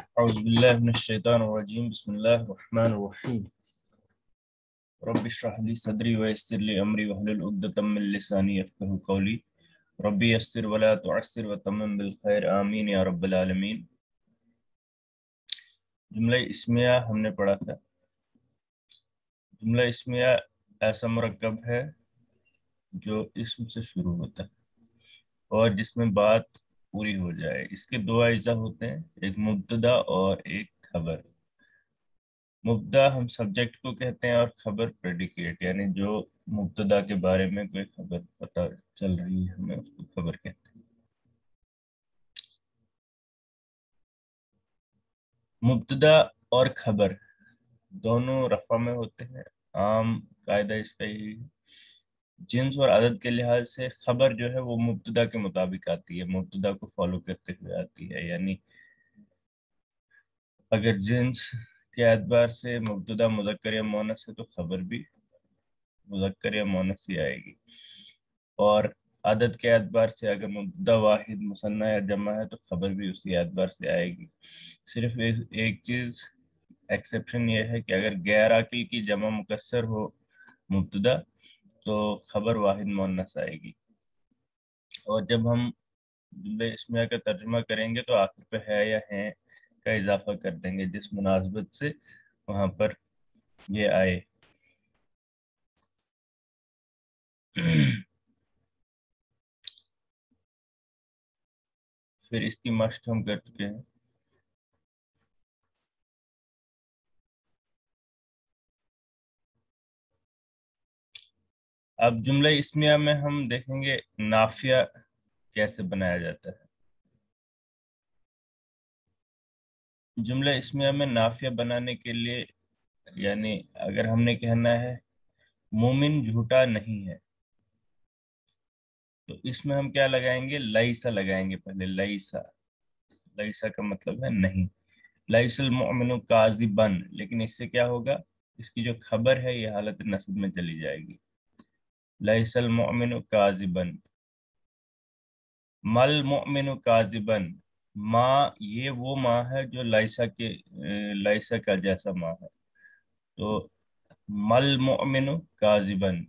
أعوذ بالله من الشيطان الرجيم بسم الله الرحمن الرحيم رب اشرح لي صدري ويسر لي أمري واحلل عقدة من لساني يفقهوا قولي ربي يسر ولا تعسر وتمم بالخير آمين या रब्बल आलमीन। जुमला इस्मिया हमने पढ़ा था। जुमला इस्मिया ऐसा मुरक्कब है जो इस्म से शुरू होता है और जिसमें बात पूरी हो जाए। इसके दो अज्जा होते हैं, एक मुब्तदा और एक खबर। मुब्तदा हम सब्जेक्ट को कहते हैं और खबर प्रेडिकेट, यानी जो मुब्तदा के बारे में कोई खबर पता चल रही है हमें उसको खबर कहते हैं। मुब्तदा और खबर दोनों रफ़ा में होते हैं। आम कायदा इसका यही है। जिन्स और अदद के लिहाज से खबर जो है वो मुब्तदा के मुताबिक आती है, मुब्तदा को फॉलो करते हुए आती है। यानी अगर जिन्स के एतबार से मुब्तदा मुज़क्कर या मुअन्नस है तो खबर भी मुज़क्कर या मुअन्नस ही आएगी। और अदद के एतबार से अगर मुब्तदा वाहिद मुसन्ना या जमा है तो खबर भी उसी एतबार से आएगी। सिर्फ एक चीज़ एक्सेप्शन ये है कि अगर गैर आकिल की जमा मुकस्सर हो मुब्तदा तो खबर वाहिद मुअन्नस आएगी। और जब हम जुमले इस्मिया का तर्जुमा करेंगे तो आखिर पे है या हैं का इजाफा कर देंगे जिस मुनासबत से वहां पर ये आए। फिर इसकी मश्क हम कर चुके हैं। अब जुमला इस्मिया में हम देखेंगे नाफिया कैसे बनाया जाता है। जुमला इस्मिया में नाफिया बनाने के लिए, यानी अगर हमने कहना है मोमिन झूठा नहीं है तो इसमें हम क्या लगाएंगे, लईसा लगाएंगे। पहले लईसा, लईसा का मतलब है नहीं। लईसल मुमिनु काजिबन, लेकिन इससे क्या होगा, इसकी जो खबर है ये हालत नस्ब में चली जाएगी। लईसल मुमिनु काजिबन, मल मुमिनु काजिबन, माँ ये वो माँ है जो लाइसा के लाइसा का जैसा माँ है। तो मल मुमिनु काजिबन।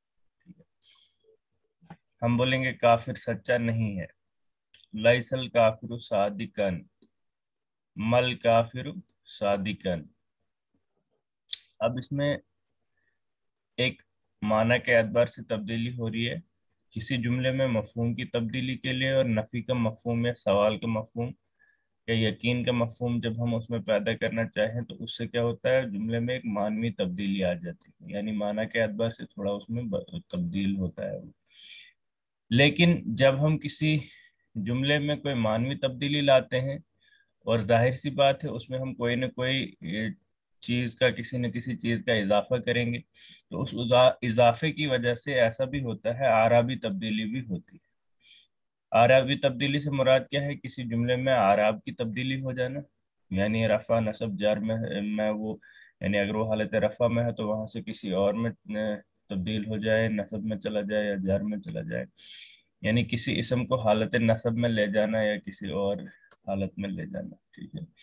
हम बोलेंगे काफिर सच्चा नहीं है। लाइसल काफिरु सादिकन, मल काफिरु सादिकन। अब इसमें एक माना के एतबार से तब्दीली हो रही है। किसी जुमले में मफहूम की तब्दीली के लिए और नफी का मफहूम या सवाल का मफहूम या यकीन का मफहूम जब हम उसमें पैदा करना चाहें तो उससे क्या होता है, जुमले में एक मानवी तब्दीली आ जाती है, यानी माना के एतबार से थोड़ा उसमें तब्दील होता है। लेकिन जब हम किसी जुमले में कोई मानवी तब्दीली लाते हैं और जाहिर सी बात है उसमें हम कोई ना कोई चीज का, किसी न किसी चीज का इजाफा करेंगे तो उस इजाफे की वजह से ऐसा भी होता है, आराबी तब्दीली भी होती है। आराबी तब्दीली से मुराद क्या है, किसी जुमले में आराब की तब्दीली हो जाना, यानी रफा नसब जार में वो, यानी अगर वो हालत रफा में है तो वहां से किसी और में तब्दील हो जाए, नसब में चला जाए या जार में चला जाए। यानी किसी इसम को हालत नसब में ले जाना या किसी और हालत में ले जाना। ठीक है,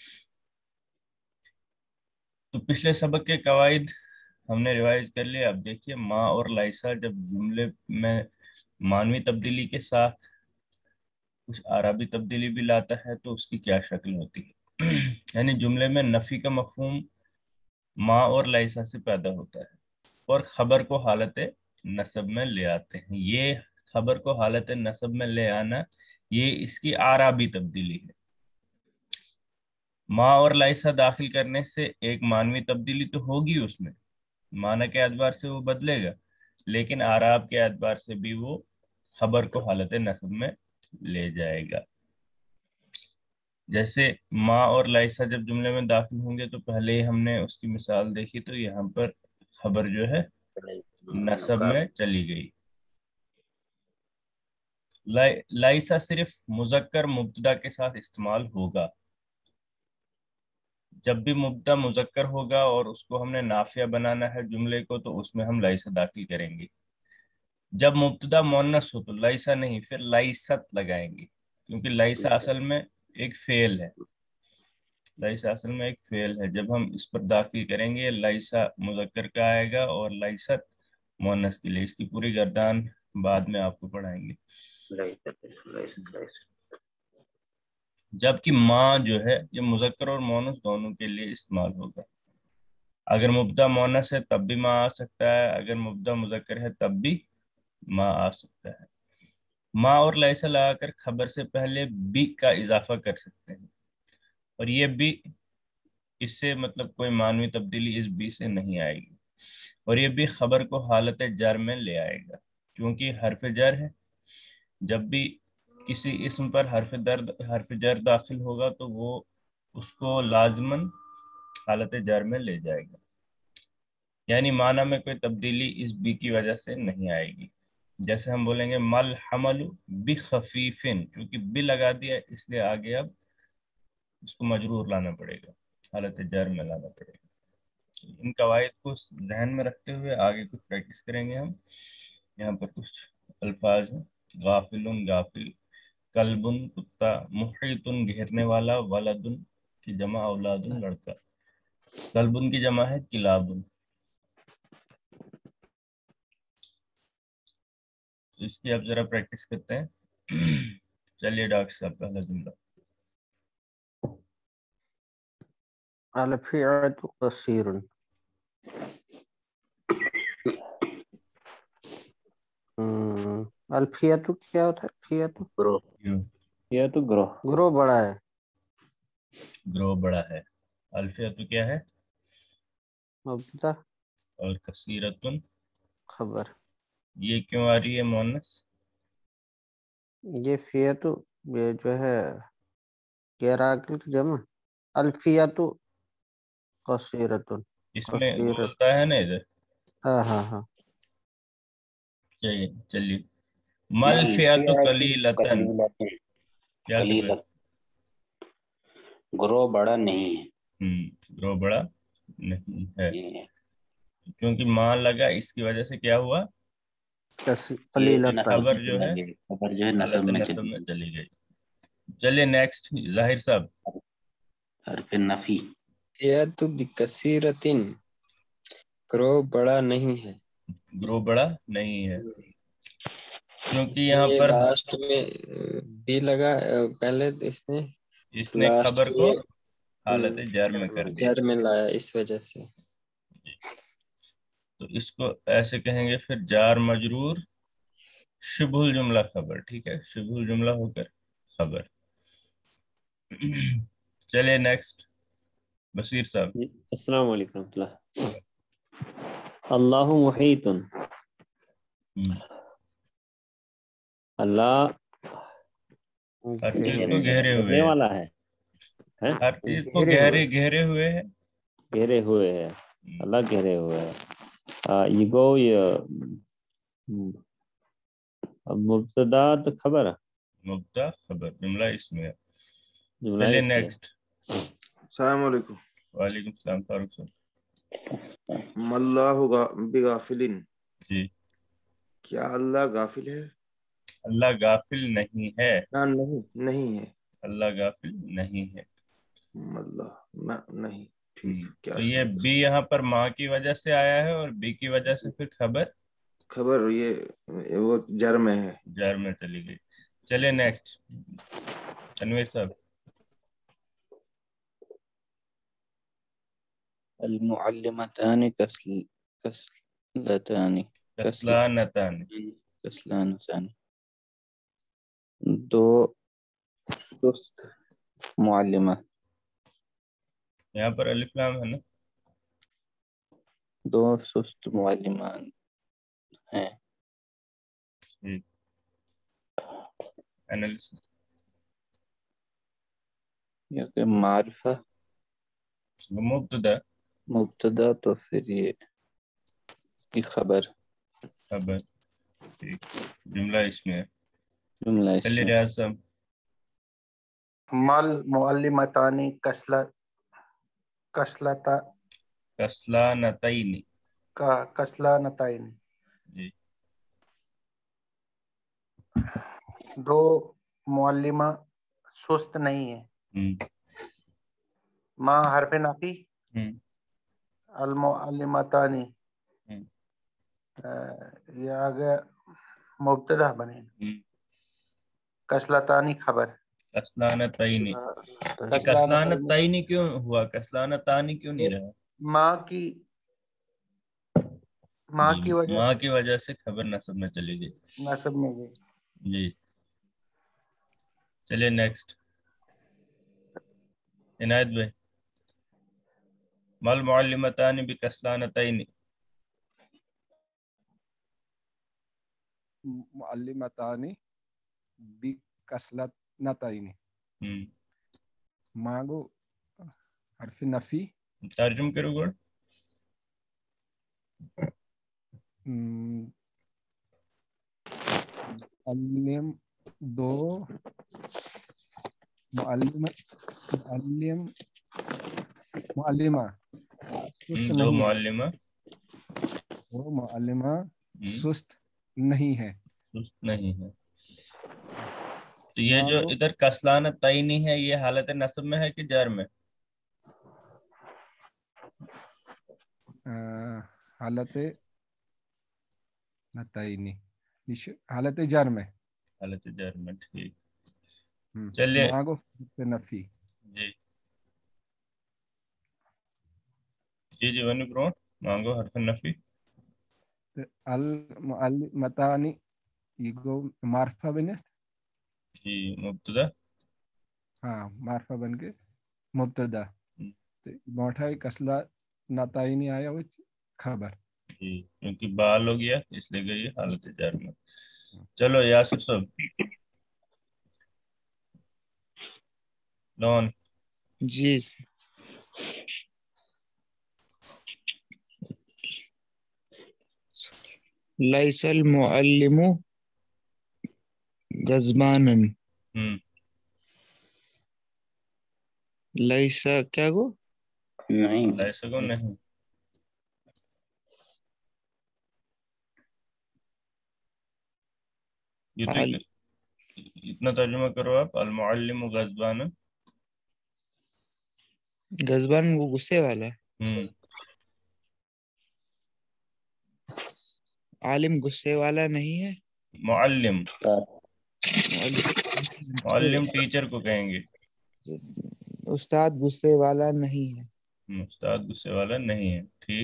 तो पिछले सबक के कवाइद हमने रिवाइज कर लिया। अब देखिए माँ और लाइसा जब जुमले में मानवी तब्दीली के साथ कुछ आरबी तब्दीली भी लाता है तो उसकी क्या शक्ल होती है। यानी जुमले में नफी का मफहूम माँ और लाइसा से पैदा होता है और खबर को हालत नसब में ले आते हैं। ये खबर को हालत नसब में ले आना ये इसकी आरबी तब्दीली है। माँ और लाइसा दाखिल करने से एक मानवी तब्दीली तो होगी, उसमें माना के एतबार से वो बदलेगा, लेकिन आराब के एतबार से भी वो खबर को हालत नस्ब में ले जाएगा। जैसे माँ और लाइसा जब जुमले में दाखिल होंगे तो पहले ही हमने उसकी मिसाल देखी, तो यहाँ पर खबर जो है नस्ब में चली गई। लाइसा सिर्फ मुजक्कर मुब्तदा के साथ इस्तेमाल होगा। जब भी मुब्तदा मुजक्कर होगा और उसको हमने नाफिया बनाना है जुमले को तो उसमें हम लाइसा दाखिल करेंगे। जब मुब्तदा मुअन्नस हो तो लाइसा नहीं, फिर लाइसत लगाएंगे, क्योंकि लाइसा असल में एक फेल है। لائسا اصل میں ایک فعل ہے، جب ہم اس پر داخل کریں گے لائسا مذکر کا آئے گا اور لائست مؤنث کے لیے، اس کی پوری گردان بعد میں آپ کو پڑھائیں گے۔ جبکہ ماں جو ہے یہ مذکر اور مؤنث دونوں کے لیے استعمال ہوگا۔ اگر مبتدا مؤنث ہے تب بھی ماں آ سکتا ہے، اگر مبتدا مذکر ہے تب بھی ماں آ سکتا ہے۔ ماں اور لیسا لگا کر خبر سے پہلے بی کا اضافہ کر سکتے ہیں، اور یہ بھی اس سے مطلب کوئی معنوی تبدیلی اس بی سے نہیں آئے گی، اور یہ بھی خبر کو حالت جر میں لے آئے گا، کیونکہ حرف جر ہے۔ جب بھی کسی اسم پر حرف جر داخل ہوگا تو وہ اس کو لازماً حالت جر میں لے جائے گا، یعنی معنی میں کوئی تبدیلی اس بی کی وجہ سے نہیں آئے گی۔ جیسے ہم بولیں گے مل حمل بخفیفن، کیونکہ بی لگا دیا اس لیے آگے اب اس کو مجرور لانا پڑے گا، حالت جر میں لانا پڑے گا۔ ان قواعد کو ذہن میں رکھتے ہوئے آگے کچھ پریکٹس کریں گے ہم۔ یہاں پر کچھ الفاظ ہیں، غافل غافل، کلب کتا، محیط گھیرنے والا، ولد کی جمع اولاد لڑکا، کلب کی جمع ہے کلاب۔ اس کی اب ذرا پریکٹس کرتے ہیں۔ چلیے ڈاکٹر صاحب پہلا جملہ۔ الفیعۃ قصیر، الفیعۃ کیا ہوتا ہے؟ الفیعۃ گروہ، کیوں؟ یہ تو گروہ، گروہ بڑا ہے، گروہ بڑا ہے۔ الفیہ تو کیا ہے؟ مبتدا اور کثیرتن، خبر۔ یہ کیوں آ رہی ہے مؤنث؟ یہ فیعت یہ جو ہے غیر عاقل کی جمع، الفیعۃ قصیرۃ، اس میں قصیرۃ، بولتا ہے نا ادھر۔ ہاں ہاں ہاں، چلیے مل فیات قلیلتن، کیا سے قلیلت، گروہ بڑا نہیں ہے، گروہ بڑا نہیں ہے، یہ کیونکہ ماں لگا اس کی وجہ سے کیا ہوا؟ قلیلتن۔ خبر جو ہے خبر جو ہے حالت نصب میں نصب چلی میں گئی، چلی گئی۔ چلیے نیکسٹ ظاہر صاحب۔ حرف نفی، یاتو بکثیرتن، گروہ بڑا نہیں ہے، گروہ بڑا نہیں ہے، کیونکہ اس میں یہاں یہ پر لاسٹ میں بھی لگا، پہلے اس نے اس نے لاسٹ خبر کو میں حالت جر میں کر دیا۔ گھر میں لایا اس وجہ سے۔ تو اس کو ایسے کہیں گے پھر جار مجرور شبہ الجملہ خبر، ٹھیک ہے، شبہ الجملہ ہو کر خبر۔ چلیے نیکسٹ بصیر صاحب۔ السلام علیکم ورحمۃ اللہ۔ اللہ محیط، اللہ ہر چیز کو گھیرے ہوئے گھیرنے ہے، والا ہے، ہر چیز کو گھیرے ہوئے، گھیرے ہوئے ہے۔ گھیرے ہوئے ہے، اللہ گھیرے ہوئے ہے۔ یہ گو یہ مبتدا تو خبر ہے، مبتدا خبر، جملہ اس میں ہے۔ جملہ چلیے اس میں نیکسٹ۔ السلام علیکم۔ وعلیکم السلام فاروق صاحب۔ ماللہ بغافل، جی، کیا اللہ غافل ہے؟ اللہ غافل نہیں ہے، نہ نہیں، نہیں ہے، اللہ غافل نہیں ہے۔ اللہ نہ نہیں، ٹھیک، کیا تو اس یہ میں بی یہاں پر ماں کی وجہ سے آیا ہے، اور بی کی وجہ سے پھر خبر خبر یہ وہ جر میں ہے۔ جار میں چلی گئی۔ چلیے نیکسٹ تنویر صاحب۔ المعلمتان کسلتان، کسلانتان، کسلانتان، دو سست معلمہ، یہاں پر الف لام ہے نا؟ دو سست معلمان ہیں۔ ٹھیک، انالیسس۔ یا کہ معرفہ مبتدا مبتدا تو پھر یہ کی خبر، خبر، ٹھیک، جملہ اس میں ہے۔ جملہ اس چلیے میں۔ ریاض صاحب۔ مل معلمتانی کسلتا کسلانتین، کا کسلانتین، جی، دو معلمہ سست نہیں ہے۔ ما حرف نفی ہوں المعلمتانی ہوں یہ آگے مبتدا بنے ہوں کسلتانی خبر کسلانتینی یہ طيب. کسلانتینی کیوں ہوا، کسلانتانی کیوں نہیں رہا؟ ماں کی وجہ ماں کی وجہ سے خبر نصب میں چلی گئی. نصب میں گئی. جی چلیے نیکسٹ عنایت بھائی. مل معلمتان بکسلانتین. معلمتان بکسلتین. ماگو حرف نفی ترجم کرو گوڑ. معلم دو معلمہ سست دو نہیں ہے. معلمہ وہ معلمہ سست نہیں ہے. سست نہیں ہے. تو یہ جو ادھر کسلانتینی ہے یہ حالت نصب میں ہے کہ جر میں؟ حالت نتائنی حالت جر میں. حالت جر میں ٹھیک. چلیے ماگو نفی. جی جی جی ونی پرون مانگو حرف نفی. المعلمتانی یہ معرفہ بنے. جی مبتدا. ہاں معرفہ بن کے مبتدا. موٹا کسلا نتائنی آیا وہ خبر. جی کیونکہ بال ہو گیا اس لیے گئی حالت جر میں. چلو یاسر صاحب لون. جی لیس المعلم غضبانا. لیسا کیا گو نہیں ایسا کو نہیں. یہ تو اتنا ترجمہ کرو آپ. المعلم غضبان. غضبان وہ غصے والا. عالم غصے والا نہیں ہے. معلم معلم ٹیچر کو کہیں گے. استاد غصے والا نہیں ہے. استاد غصے والا نہیں ہے. ٹھیک.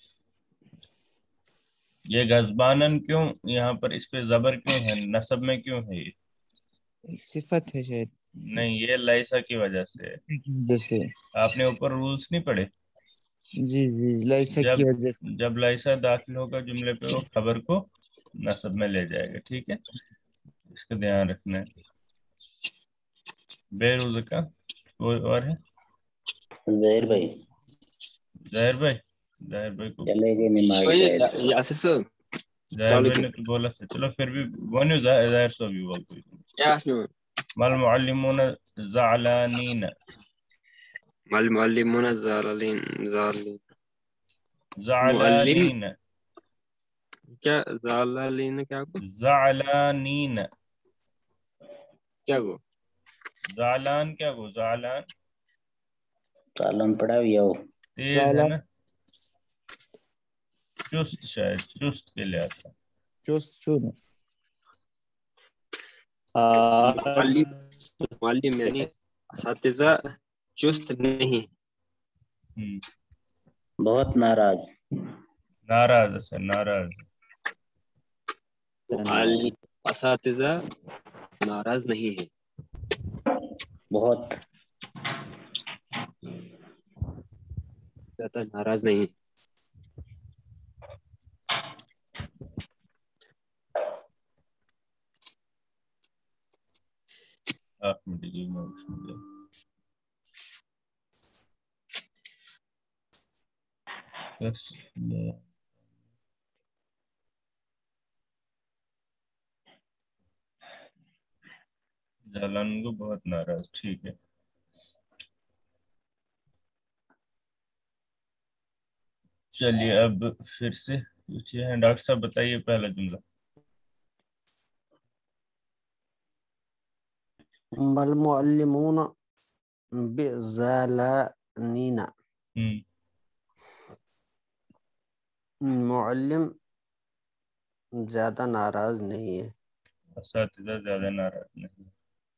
یہ غضبانن کیوں یہاں پر اس پہ زبر کیوں ہے، نصب میں کیوں ہے؟ یہ صفت ہے شاید. نہیں یہ لیسا کی وجہ سے ہے. جیسے آپ نے اوپر رولز نہیں پڑھے؟ جی جی لیسا کی وجہ سے. جب لیسا داخل ہوگا جملے پہ وہ خبر کو نصب میں لے جائے گا. ٹھیک ہے اس کا دھیان رکھنا ہے. بے روز کا کوئی اور ہے؟ ظاہر بھائی ظاہر بھائی کو چلے گئے نماز. ظاہر بھائی نے تو بولا تھا. چلو پھر بھی ونیو ظاہر صاحب بھی بول کوئی. مل معلمون زعلانین. المعلمون زعلانین. معلم کیا زعلانین کیا کو زعلانین کیا کو زعلان کیا کو زعلان سالن پڑا بھی ہو تیز ہے نا. چست شاید چست کے لیے آتا. چست چون معلم یعنی اساتذہ چست نہیں. بہت ناراض. ناراض ہے ناراض. اساتذہ ناراض نہیں ہے. بہت زیادہ ناراض نہیں ہے. آپ مجھے زعلان کو بہت ناراض. ٹھیک ہے چلیے اب پھر سے پوچھیے ہیں ڈاکٹر صاحب بتائیے پہلا جملہ. المعلمون नीना मुअल्लिम ज्यादा नाराज नहीं है। असातिज़ा ज्यादा नाराज नहीं।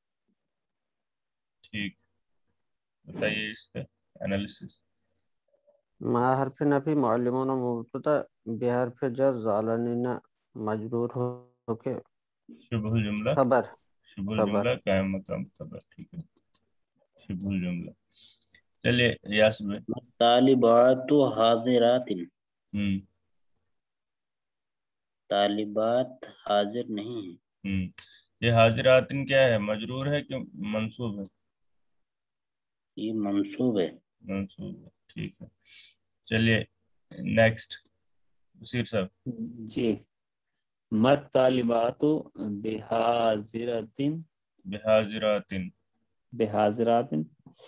ठीक, बताइए इसका एनालिसिस। मा हरफ नफी मुअल्लिमुन मुब्तदा बिहरफ जर ज़ालनीना मजरूर होके शुबहुल जुमला, खबर शुबहुल खबर जुमला कायम मकाम खबर। ठीक है, शुबहुल जुमला। चलिए यास में। तालिबातु हाजिरातिन, तालिबात हाजिर नहीं है। ये हाजिरातिन क्या है, मजरूर है कि मंसूब है? ये मंसूब है। मंसूब है, ठीक है। चलिए नेक्स्ट बशीर साहब। जी, मत तालिबातु बिहाजिरतिन, बिहाजिरातिन। बिहाजिरातिन।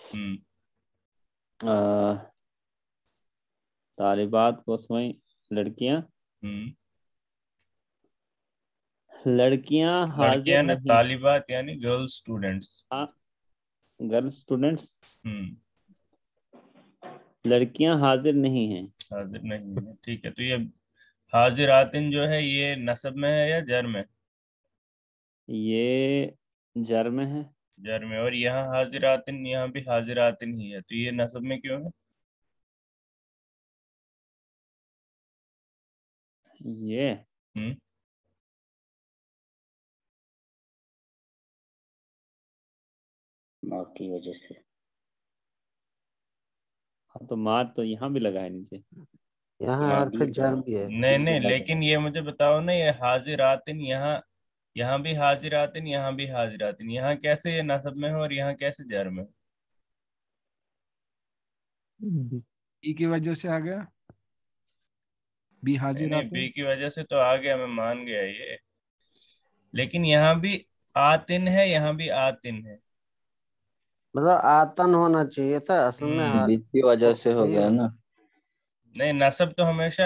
तालिबात को उसमें लड़कियां, लड़कियां हाजिर लड़कियां ना, नहीं। तालिबात यानी गर्ल्स स्टूडेंट्स। हाँ, गर्ल्स स्टूडेंट्स, लड़कियां हाजिर नहीं हैं। हाजिर नहीं है, ठीक है। तो ये हाजिरातिन जो है ये नसब में है या जर में? ये जर में है। जर में। और यहाँ हाजिरातिन, यहाँ भी हाजिरातिन ही है, तो ये नसब में क्यों है? ये माँ की वजह से। हाँ, तो माँ तो यहाँ भी लगा है नीचे। यहाँ हरफ जर भी है। नहीं नहीं, लेकिन ये मुझे बताओ ना, ये हाजिरातिन यहाँ भी हाजिरातिन, यहाँ भी हाजिरातिन, यहाँ कैसे ये नसब में हो और यहाँ कैसे जर में? बी की वजह से आ गया, बी नहीं हाजिर नहीं, आते बी की वजह से तो आ गया, मैं मान गया ये, लेकिन यहाँ भी आतिन है, यहाँ भी आतिन है। मतलब आतन होना चाहिए था असल में। बीच की वजह से हो यही गया ना। होता। नहीं, नसब तो हमेशा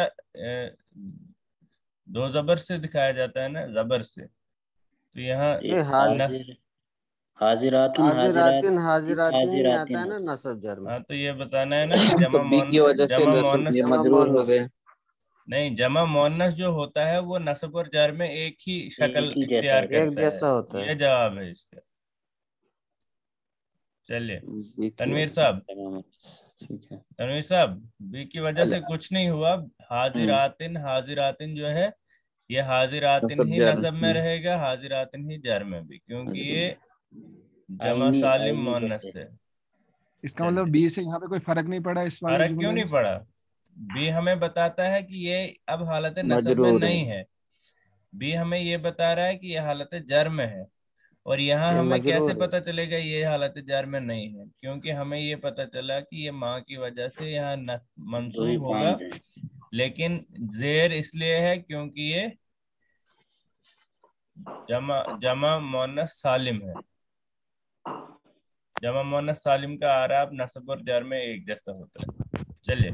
दो जबर से दिखाया जाता है ना, जबर से। तो यहाँ नहीं हाजिर, हाजिरातुन हाजिरातिन हाजिरातिन हाजिरातिन ही आता है हाजिरातिन ना होता है। नसब जर में। हाँ, तो ये बताना है ना कि तो बी की वजह से जमा ये मोनस, जमा मजरूर हो मोहन्नस। गए। नहीं, जमा मोनस जो होता है वो नसब और जार में एक ही शक्ल एक ही जैसा इख्तियार होता एक करता है। जैसा होता है। ये जवाब है इसका। चलिए बी की तनवीर वजह साहब, ठीक है। तनवीर साहब, बी की वजह से कुछ नहीं हुआ। हाजिरातिन, हाजिरातिन जो है ये हाजिरातिन नसब ही जर नसब में रहेगा, हाजिरातिन ही जर में भी, क्योंकि ये जमा आईनी सालिम आईनी मोनस जैसे। है। इसका मतलब चलिए, बी से यहाँ पे कोई फर्क नहीं पड़ा इस वाले फर्क क्यों जुमले में। नहीं पड़ा? बी हमें बताता है कि ये अब हालत नसब में मजरूर है। नहीं है। बी हमें ये बता रहा है कि ये हालत जर में है। और यहाँ ये हमें कैसे मजरूर है। पता चलेगा ये हालत जर में नहीं है? क्योंकि हमें ये पता चला कि ये माँ की वजह से यहाँ दो मंसूब होगा, बांध है। लेकिन जेर इसलिए है क्योंकि ये जमा जमा मोनस सालिम है। जमा मोनस सालिम का आराब नसब और जर में एक जैसा होता है। चलिए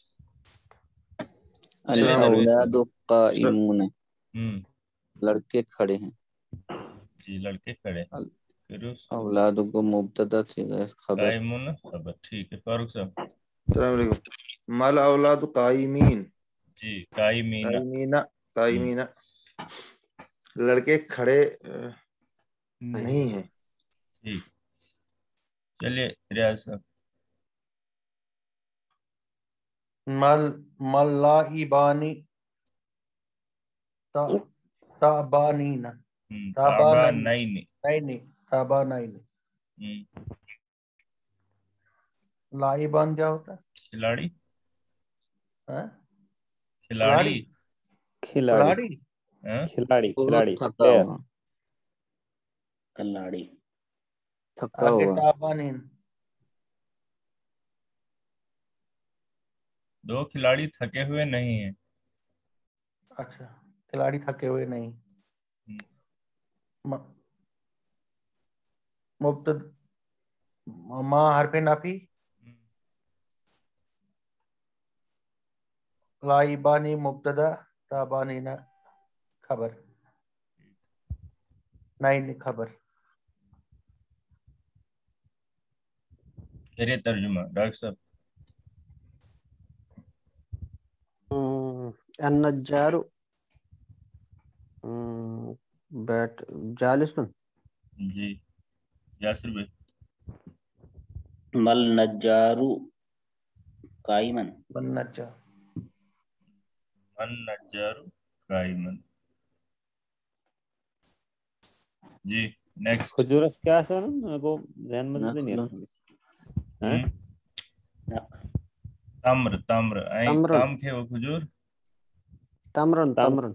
अल चलिए तनवीर साहब। औलादु काइमून, हम्म, लड़के खड़े हैं। जी, लड़के खड़े। अल फिर उस औलादु को मुब्तदा से खबर। कायमुन खबर। ठीक है, फारूक साहब। अस्सलाम वालेकुम। मल औलाद काइमीन, जी, कायमीना। काइमीना, काइमीना, लड़के खड़े नहीं, नहीं हैं। ठीक, चलिए रियाज साहब। मल मल्लाइबानी ता ताबानीना ताबा ताबानाइन नहीं। नहीं ताबानाइन। हम्म, लाइबान क्या होता खिलाड़ी, है? खिलाड़ी। खिलाड़ी, खिलाड़ी, खिलाड़ी। हाँ? खिलाड़ी, बहुत खिलाड़ी, थका प्लेयर। हुआ, कल्लाड़ी। थका आगे हुआ। ताबानीन। दो खिलाड़ी थके हुए नहीं है। अच्छा, खिलाड़ी थके हुए नहीं। हम्म, मुब्तद माँ हरफे नाफी, लाइबानी मुब्तदा, ताबानीना खबर, नाइन खबर। फिर तर्जुमा डॉक्टर साहब। अन्नज्जारु बैठ जालिसन। जी यासिर भाई। मल नज्जारू काइमन। बनना मन नज्जारु काइमन। जी नेक्स्ट। खजूरस क्या है ना, मेरे को ध्यान में नहीं आ रहा है। तम्र तम्र आई तमरन काम के वो खजूर। तमरन तम तमरन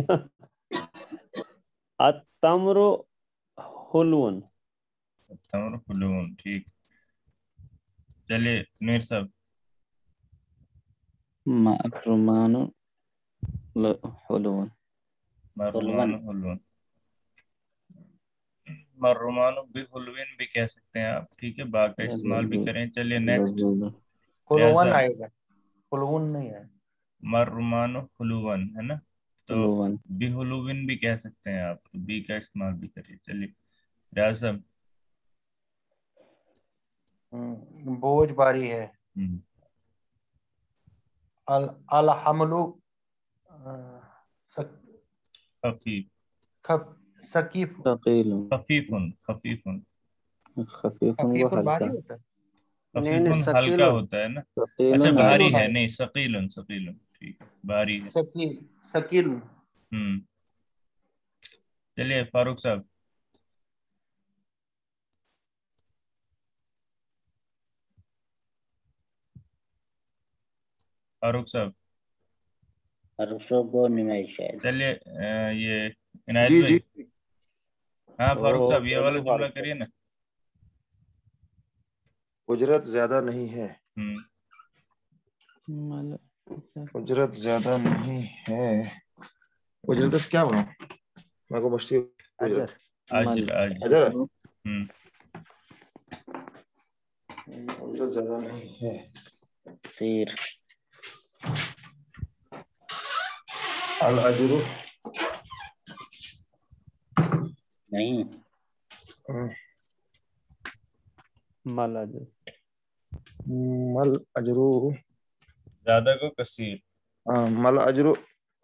अतमरु हुलवन। तम्र हुलून ठीक। चलिए मीर साहब। मर्रुमानु हुलवन। मर्रुमानु हुलवन। मर्रुमानु भी हुलविन भी कह सकते हैं आप, ठीक है, बा का इस्तेमाल भी करें। चलिए नेक्स्ट। हुलवन आएगा, हुलवन नहीं है। मर्रुमानु हुलवन है ना, तो हुलवन। बिहुलुविन भी कह सकते हैं आप, तो बी का इस्तेमाल भी करिए। चलिए रियाज साहब। बोझ भारी है। अल हमलु खफीफ। सकीफ। थकीलुन। खफीफुन खफीफुन। खफीफुन वो खफीफुन भारी हल्का। होता है। नहीं नहीं खफीफुन हल्का सकीलुन होता है ना। अच्छा थकीलुन भारी सकीलुन है, आएगा। नहीं सकीलुन सकीलुन ठीक है, भारी है। सकील। चलिए फारूक साहब। फारूक साहब। अरसोगो नुमाइश है। चलिए ये इनायत जी भाई। जी। हाँ फारूक साहब ये कह वाला लो जुमला फारूक करिए ना। उजरत ज्यादा नहीं है। मल उजरत ज्यादा नहीं है। उजरत से क्या बनाऊं? मेरे को मछली अजर उजरत। मल अजर अजर। अजर हम्म उजरत ज्यादा नहीं है। फिर अल अजरु नहीं। मल अजर। मल अजरु ज्यादा को कसीर। मल अजरु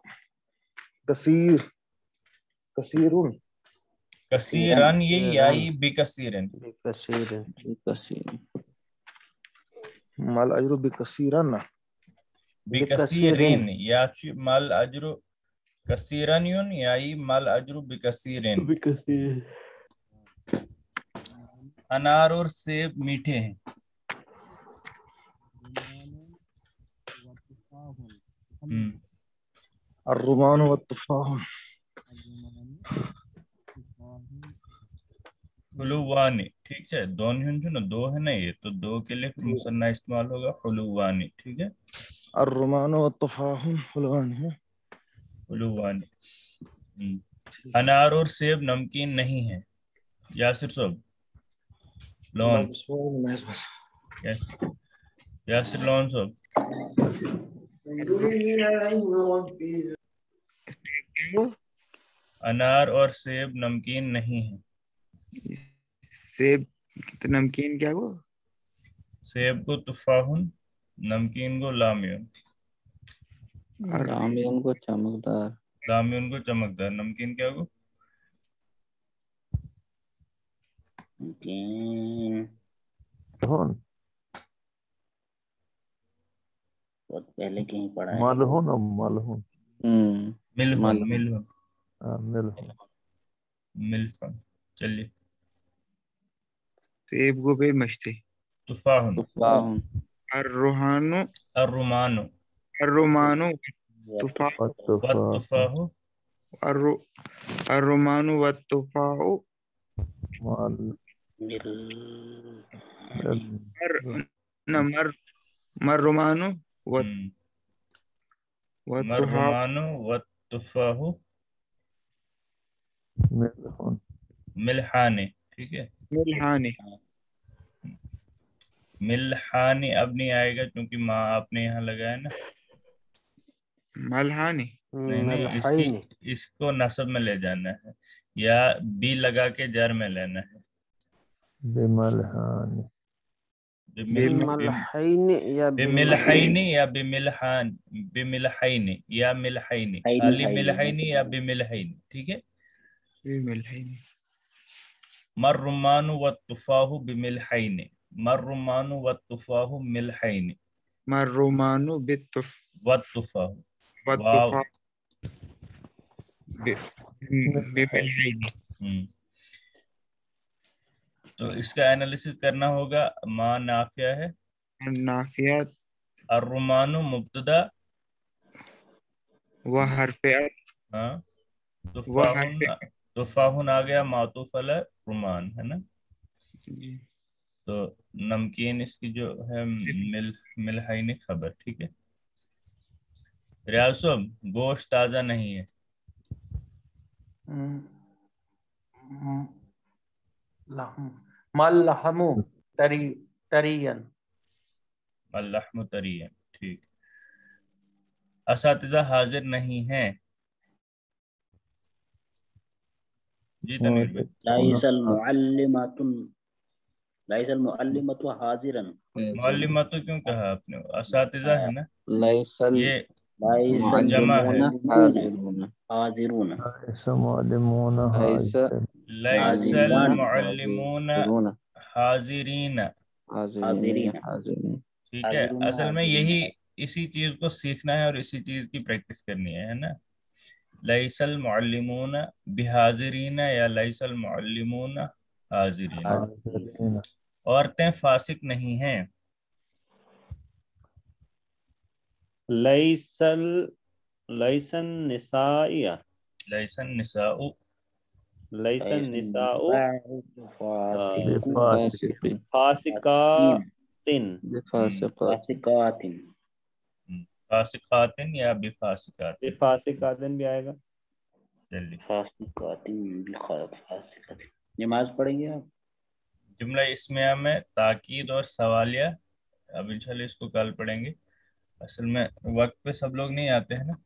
कसीर कसीरुन। कसीरन ये याई बिकसीरन। कसीर कसीर। मल अजरु बिकसीरन। बिकसीरिन या मल अजरु कसीरन युन याई मल अजरु बिकसीरिन। अनार और सेब मीठे हैं। अर्रुमान व तुफाह। हुलुवानी ठीक है, दोनों जो ना दो है ना, ये तो दो के लिए फिर मुसन्ना इस्तेमाल होगा हुलुवानी, ठीक है। अर्रुमान व तुफाह हुलवान है। हुलुवानी। अनार और सेब नमकीन नहीं है। यासिर साहब लॉन। यासिर लॉन साहब। अनार और सेब नमकीन नहीं है। सेब नमकीन क्या वो? सेब को तुफाहुन, नमकीन को लामियन। लामियन को चमकदार। लामियन को चमकदार, नमकीन क्या को बहुत पहले कहीं पढ़ा है। मलहुन मलहुन मिलहुन मिलहुन मिलहुन। मिलफन। चलिए सेब को पे मछली। तुफाहुन। तुफाहुन। अर्रुहानु अर्रुमानु अर्रुमानु तुफाह वत्तुफाहु अर्रुमानु व तुफाहु मर्रुमानु व तुफाहु मर्रुमानु वत्तुफाहु मिलहानी, ठीक है। मिलहानी। मिलहानी अब नहीं आएगा क्योंकि माँ आपने यहाँ लगाया ना। मलहानी नहीं, इसको नस्ब में ले जाना है या बी लगा के जर में लेना है। बिमलहानी بملحین یا بملحین یا بملحان، بملحین یا ملحین، خالی ملحین یا بملحین، ٹھیک ہے. مرمان والتفاح بملحین، مرمان والتفاح ملحین، مرمان والتفاح واو. تو اس کا انالیسس کرنا ہوگا. ما نافیہ ہے، نافیات الرمان مبتدا و حرف ہاں، تفاحن آ گیا معطوف علی رمان ہے نا. تو نمکین اس کی جو ہے ملحین خبر، ٹھیک ہے. ریاض صاحب گوشت تازہ نہیں ہے. مل لحم ترین، اللحم طری، ٹھیک. اساتذہ حاضر نہیں ہیں. جی تنویر بھائی. ليس المعلمة حاضرا. معلمات کیوں کہا آپ نے؟ اساتذہ ہے نا. لیس یہ ليس جمع ہے. حاضرون، حاضرون. لیس لیس المعلمون حاضرون، حاضرین، حاضرین، حاضرین. ٹھیک ہے. اصل میں یہی اسی چیز کو سیکھنا ہے اور اسی چیز کی پریکٹس کرنی ہے نا. لیس المعلمون بحاضرین یا لیس المعلمون حاضرین. عورتیں فاسق نہیں ہیں. لیس النساء، لیس النساء، لیس النساء فاسقین، فاسقات، بفاسقات، فاسقات یا بفاسقات. فاسقات بھی آئے گا. جلدی نماز پڑھیں گے آپ. جملہ اسمیہ میں تاکید اور سوالیہ اب انشاءاللہ اس کو کل پڑھیں گے. اصل میں وقت پہ سب لوگ نہیں آتے ہیں نا.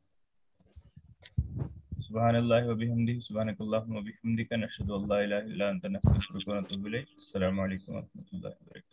سبحان اللہ و بحمدہ، سبحانک اللہم و بحمدک، نشہد ان لا الہ الا انت، نستغفرک و نتوب الیک. السلام علیکم و رحمۃ اللہ وبرکاتہ.